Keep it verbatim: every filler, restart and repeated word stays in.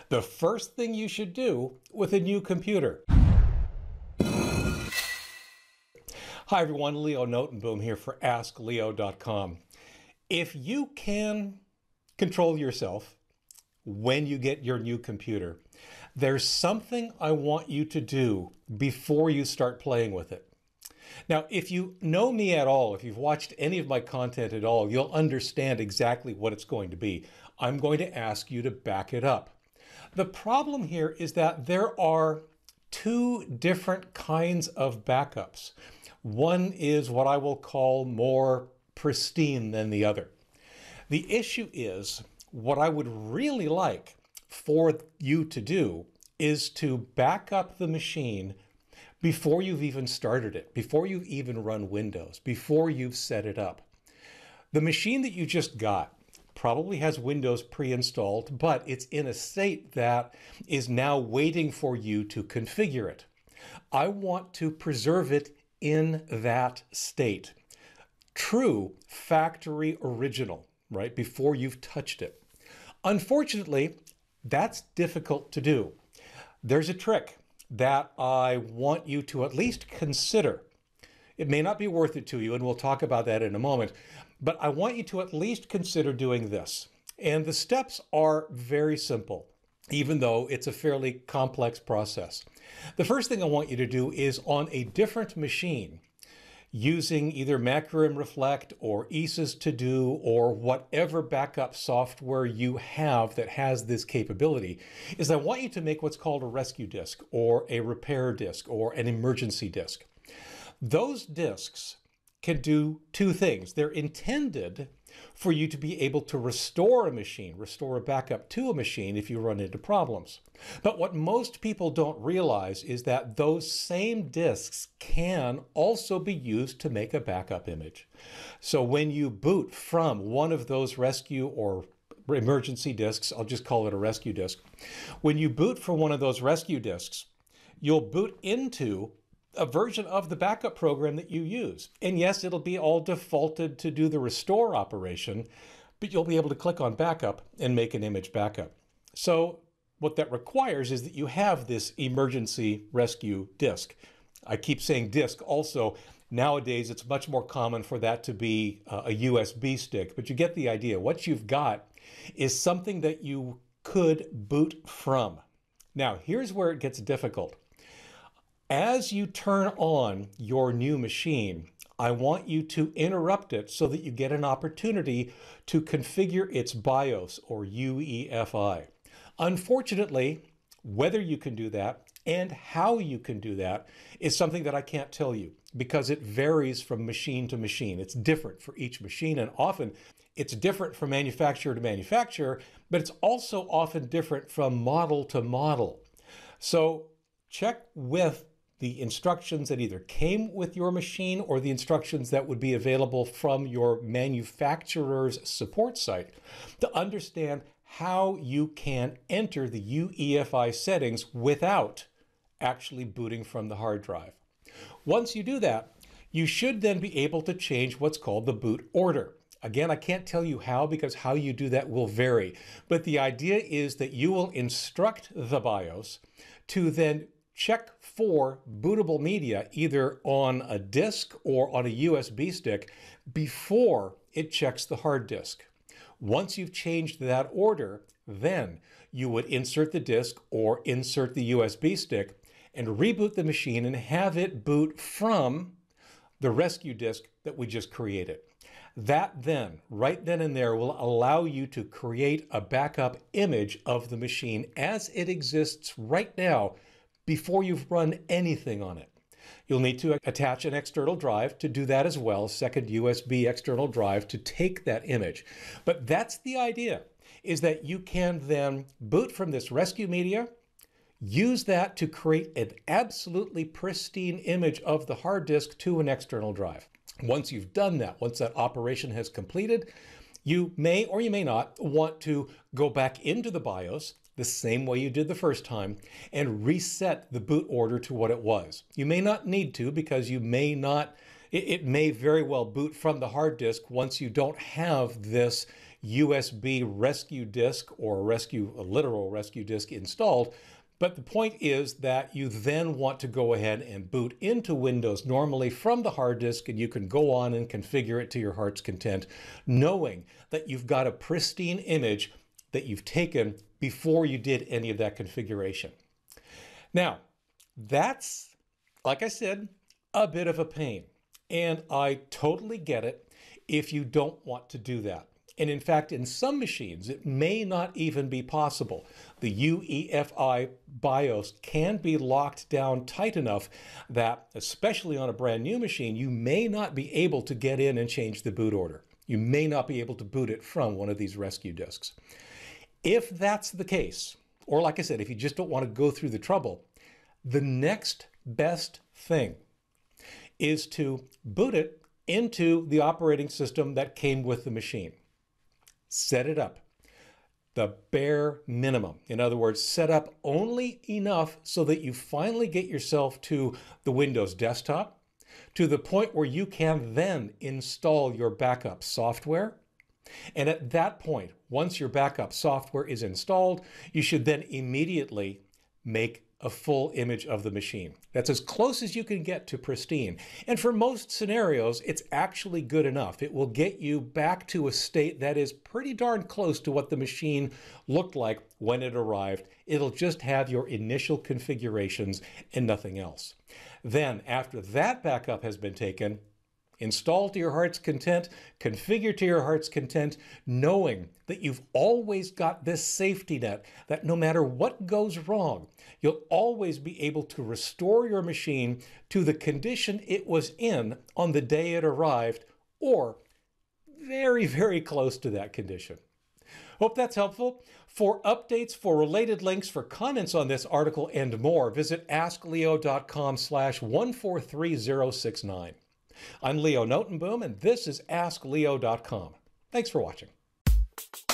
The first thing you should do with a new computer. Hi everyone, Leo Notenboom here for ask leo dot com. If you can control yourself when you get your new computer, there's something I want you to do before you start playing with it. Now, if you know me at all, if you've watched any of my content at all, you'll understand exactly what it's going to be. I'm going to ask you to back it up. The problem here is that there are two different kinds of backups. One is what I will call more pristine than the other. The issue is, what I would really like for you to do is to back up the machine before you've even started it, before you've even run Windows, before you've set it up. The machine that you just got probably has Windows pre-installed, but it's in a state that is now waiting for you to configure it. I want to preserve it in that state. True factory original, right, before you've touched it. Unfortunately, that's difficult to do. There's a trick that I want you to at least consider. It may not be worth it to you, and we'll talk about that in a moment, but I want you to at least consider doing this. And the steps are very simple, even though it's a fairly complex process. The first thing I want you to do is on a different machine, using either Macrim Reflect or E S S To Do or whatever backup software you have that has this capability, is I want you to make what's called a rescue disk or a repair disk or an emergency disk. Those disks can do two things. They're intended for you to be able to restore a machine, restore a backup to a machine if you run into problems. But what most people don't realize is that those same disks can also be used to make a backup image. So when you boot from one of those rescue or emergency disks, I'll just call it a rescue disk. When you boot from one of those rescue disks, you'll boot into a version of the backup program that you use. And yes, it'll be all defaulted to do the restore operation, but you'll be able to click on backup and make an image backup. So what that requires is that you have this emergency rescue disk. I keep saying disk also. Nowadays, it's much more common for that to be a U S B stick, but you get the idea. What you've got is something that you could boot from. Now, here's where it gets difficult. As you turn on your new machine, I want you to interrupt it so that you get an opportunity to configure its BIOS or U E F I. Unfortunately, whether you can do that and how you can do that is something that I can't tell you because it varies from machine to machine. It's different for each machine, and often it's different from manufacturer to manufacturer, but it's also often different from model to model. So check with the instructions that either came with your machine or the instructions that would be available from your manufacturer's support site to understand how you can enter the U E F I settings without actually booting from the hard drive. Once you do that, you should then be able to change what's called the boot order. Again, I can't tell you how because how you do that will vary, but the idea is that you will instruct the BIOS to then check for bootable media either on a disk or on a U S B stick before it checks the hard disk. Once you've changed that order, then you would insert the disk or insert the U S B stick and reboot the machine and have it boot from the rescue disk that we just created. That then, right then and there, will allow you to create a backup image of the machine as it exists right now before you've run anything on it. You'll need to attach an external drive to do that as well, second U S B external drive to take that image. But that's the idea, is that you can then boot from this rescue media, use that to create an absolutely pristine image of the hard disk to an external drive. Once you've done that, once that operation has completed, you may or you may not want to go back into the BIOS the same way you did the first time and reset the boot order to what it was. You may not need to because you may not, it, it may very well boot from the hard disk once you don't have this U S B rescue disk or a rescue, a literal rescue disk installed. But the point is that you then want to go ahead and boot into Windows normally from the hard disk, and you can go on and configure it to your heart's content, knowing that you've got a pristine image that you've taken before you did any of that configuration. Now, that's, like I said, a bit of a pain, and I totally get it if you don't want to do that. And in fact, in some machines, it may not even be possible. The U E F I BIOS can be locked down tight enough that, especially on a brand new machine, you may not be able to get in and change the boot order. You may not be able to boot it from one of these rescue disks. If that's the case, or like I said, if you just don't want to go through the trouble, the next best thing is to boot it into the operating system that came with the machine. Set it up, the bare minimum. In other words, set up only enough so that you finally get yourself to the Windows desktop, to the point where you can then install your backup software. And at that point, once your backup software is installed, you should then immediately make a full image of the machine. That's as close as you can get to pristine. And for most scenarios, it's actually good enough. It will get you back to a state that is pretty darn close to what the machine looked like when it arrived. It'll just have your initial configurations and nothing else. Then, after that backup has been taken, install to your heart's content, configure to your heart's content, knowing that you've always got this safety net, that no matter what goes wrong, you'll always be able to restore your machine to the condition it was in on the day it arrived, or very, very close to that condition. Hope that's helpful. For updates, for related links, for comments on this article and more, visit ask leo dot com slash one four three zero six nine. I'm Leo Notenboom, and this is ask leo dot com. Thanks for watching.